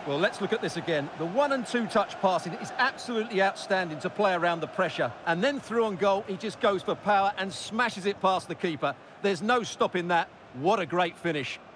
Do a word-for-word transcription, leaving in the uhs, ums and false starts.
Well, let's look at this again. The one and two touch passing is absolutely outstanding to play around the pressure. And then through on goal, he just goes for power and smashes it past the keeper. There's no stopping that. What a great finish.